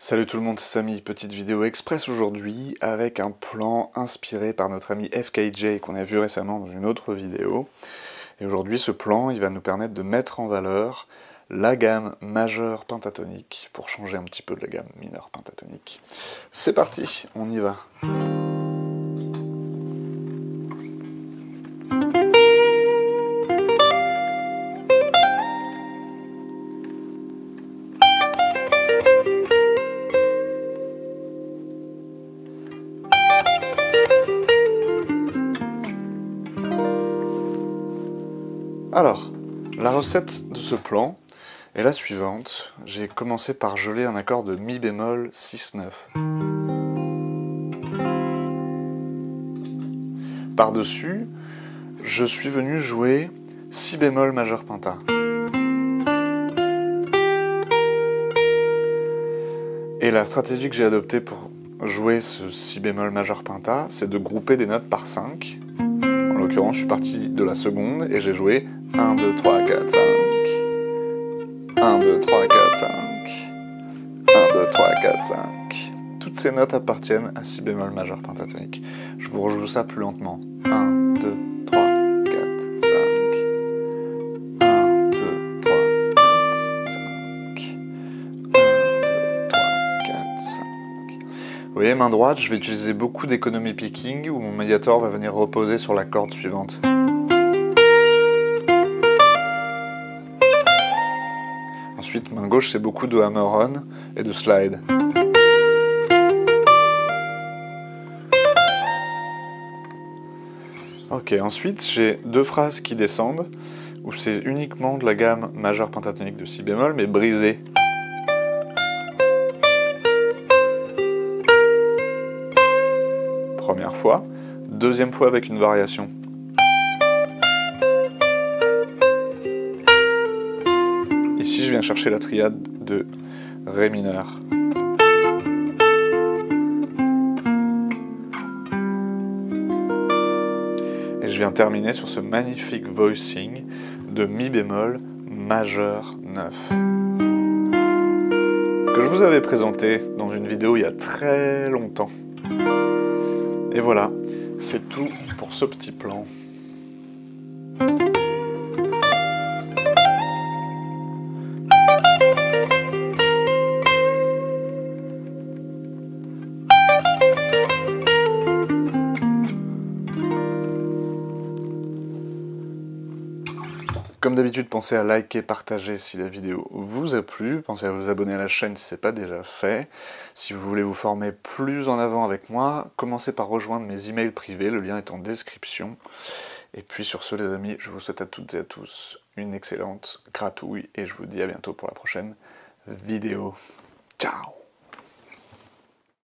Salut tout le monde, c'est Samy, petite vidéo express aujourd'hui avec un plan inspiré par notre ami FKJ qu'on a vu récemment dans une autre vidéo. Et aujourd'hui ce plan il va nous permettre de mettre en valeur la gamme majeure pentatonique pour changer un petit peu de la gamme mineure pentatonique. C'est parti, on y va. Alors, la recette de ce plan est la suivante. J'ai commencé par geler un accord de mi bémol 6-9. Par-dessus, je suis venu jouer si bémol majeur penta. Et la stratégie que j'ai adoptée pour jouer ce si bémol majeur penta, c'est de grouper des notes par 5. En l'occurrence, je suis parti de la seconde et j'ai joué 1, 2, 3, 4, 5. 1, 2, 3, 4, 5. 1, 2, 3, 4, 5. Toutes ces notes appartiennent à si bémol majeur pentatonique. Je vous rejoue ça plus lentement. 1, 2, 3, 4, 5. 1, 2, 3, 4, 5. 1, 2, 3, 4, 5. Vous voyez, main droite, je vais utiliser beaucoup d'économie picking où mon médiator va venir reposer sur la corde suivante. Ensuite, main gauche, c'est beaucoup de hammer-on et de slide. Ok, ensuite, j'ai deux phrases qui descendent, où c'est uniquement de la gamme majeure pentatonique de si bémol, mais brisée. Première fois. Deuxième fois avec une variation. Ici, je viens chercher la triade de Ré mineur. Et je viens terminer sur ce magnifique voicing de Mi bémol majeur 9. Que je vous avais présenté dans une vidéo il y a très longtemps. Et voilà, c'est tout pour ce petit plan. Comme d'habitude, pensez à liker, partager si la vidéo vous a plu, pensez à vous abonner à la chaîne si ce n'est pas déjà fait. Si vous voulez vous former plus en avant avec moi, commencez par rejoindre mes emails privés, le lien est en description. Et puis sur ce les amis, je vous souhaite à toutes et à tous une excellente gratouille et je vous dis à bientôt pour la prochaine vidéo. Ciao!